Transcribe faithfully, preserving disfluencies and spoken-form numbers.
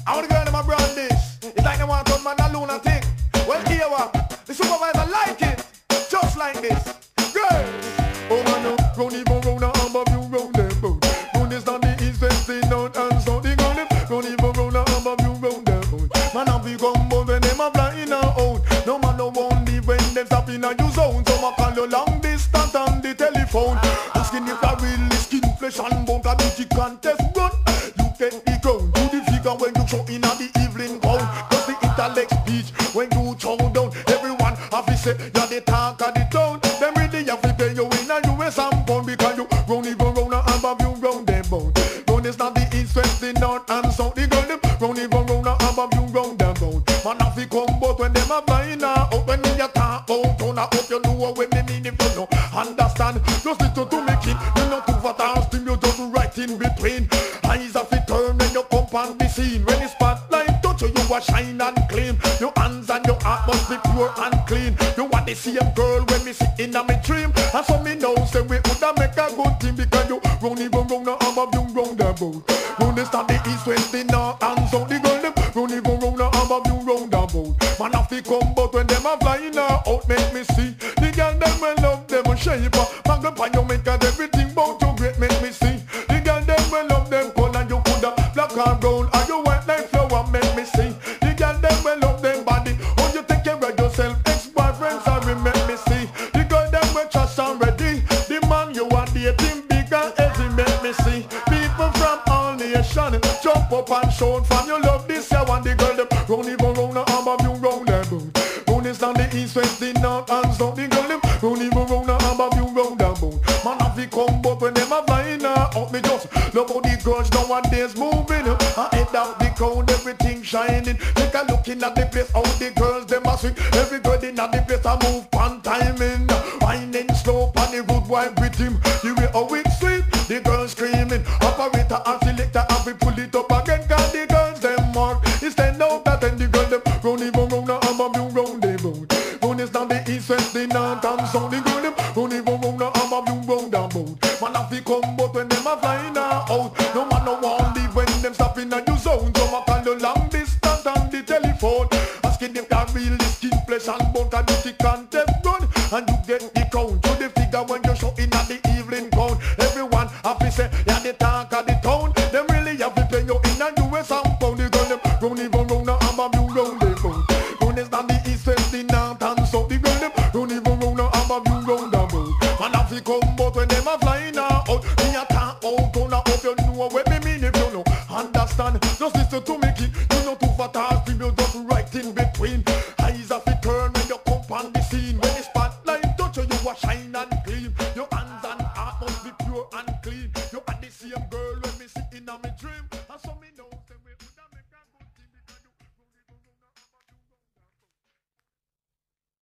I want to girl in my brand this. It's like they want to man a lunatic. Well, here what? The supervisor like it. Just like this. Girl. Oh man, no. Round even round the arm of you round them boat. Round is not the east, west, the north and south. The gun them. Round even round the arm of you round them boat. Man, I be come bout when them a flying out. No man no won't leave when them stop in a you zone. So I call you long distance on the telephone. Asking if I really skin flesh and bone. Cause beauty contest run. You get the crown. Do the figure when you show in a the evening gown. Just the intellect speech when you chow down. Everyone have to say you're the talk of the town. Them really have to pay you in a U S and pound. Because you round even round the arm of you round them bound. Round is not the east, west, the north and south. The girl them round even round the arm of you round them bound. Man have to come but when them a flying out. When me a talk out town, I hope you know what we mean if you know. Understand, just listen to me kid. You not too fat and steam, you just right in between. Eyes have to turn when you come and be seen. When the spotlight touch you, you a shine and clean. Your hands and your heart must be pure and clean. You want the same girl when me sit in a me dream. And so me know say we woulda make a good team. Because you round even round the arm of you round the boat. Round the start the east, west, the north and south. The girl them round even round the arm of you round the boat. Man have to come but when them a flying out, make me see. The girl them will love them shape. Mag up on you make cause everything about you great, make me see. The girl them will love them color. You coulda black and brown or you white like flower, make me see. The girl them will love them body. How you take care of yourself, ex-boyfriend, sorry, make me see. The girl them will trust and ready. The man you are dating big and heavy, make me see. People from all nations jump up and shout from you love this year. And the girl them round even round the arm of you round them boat. Round is down the east, west, the north and south. The girl them round even round the arm of you round them boat. Man have to come but when them a flying out, me just love how the girls nowadays moving. I head out the crowd, everything shining. Take a look in at the place, how the girls them a swing. Every girl in at the place a move pan timing. Winding slow pan the good wife with him. The way how it sweet, the girls screaming. Operator and selector have to pull it up again. Cause the girls them mark. It's ten out that and the girl them round even round the arm of you round the boat. Round is down the east, west, the north and south. The girl them round even round the arm of you round the boat. Man have to come but when them a flying out. No man no want leave when them stop in a you zone. So I call you long distance on the telephone. Asking if that real skin flesh and bone. Cause beauty contest run and you get the crown. To the figure when you show in at the evening gown. Everyone have to say you're the talk of the town. Them really have to pay you in a U S and pound. The girl them round even round the arm of you round the boat. Round is down the east, west, the north and south. The girl them round even round the arm of you round the boat. Man have to come but when them a flying out. Me a talk out town. I hope you know what me mean if you know. Understand, just listen to me kid. You know too fat or steam, you just right in.